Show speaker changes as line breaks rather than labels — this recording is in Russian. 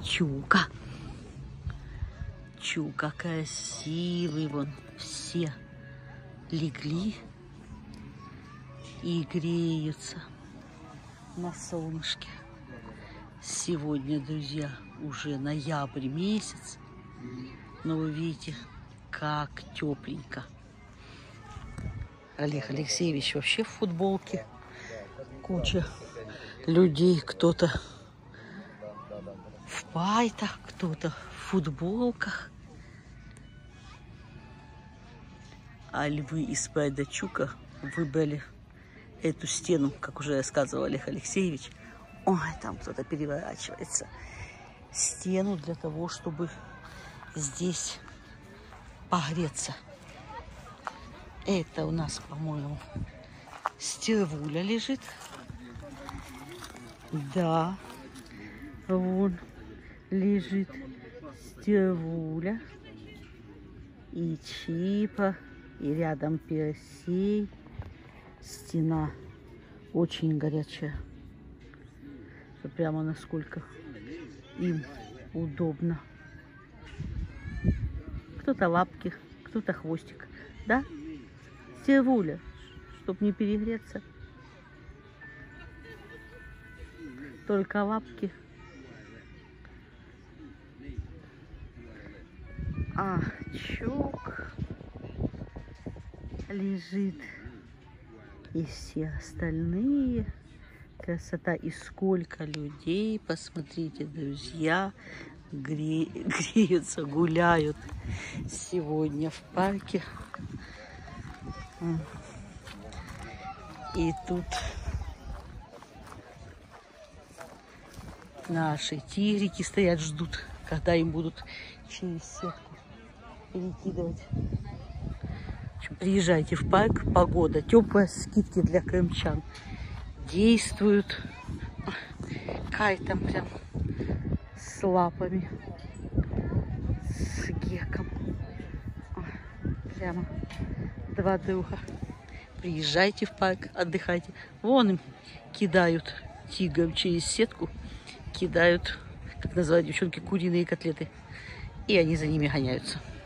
Чука. Чука красивый, вон все легли и греются на солнышке. Сегодня, друзья, уже ноябрь месяц, но вы видите, как тепленько. Олег Алексеевич вообще в футболке. Куча людей, кто-то в пайтах, кто-то в футболках. А львы из прайда Чука выбрали эту стену, как уже рассказывал Олег Алексеевич. Ой, там кто-то переворачивается. Стену для того, чтобы здесь погреться. Это у нас, по-моему, стервуля лежит. Да, вон лежит стервуля и чипа, и рядом Персей. Стена очень горячая. Прямо насколько им удобно. Кто-то лапки, кто-то хвостик. Да? Стервуля, чтобы не перегреться. Только лапки. А Чук лежит. И все остальные. Красота. И сколько людей. Посмотрите, друзья. Греются, гуляют сегодня в парке. И тут наши тигрики стоят, ждут, когда им будут через сетку перекидывать. Приезжайте в парк, погода теплая, скидки для крымчан действуют. Кай там прям с лапами, с геком. Прямо два друга. Приезжайте в парк, отдыхайте. Вон им кидают тиграм через сетку, кидают, как называют девчонки, куриные котлеты. И они за ними гоняются.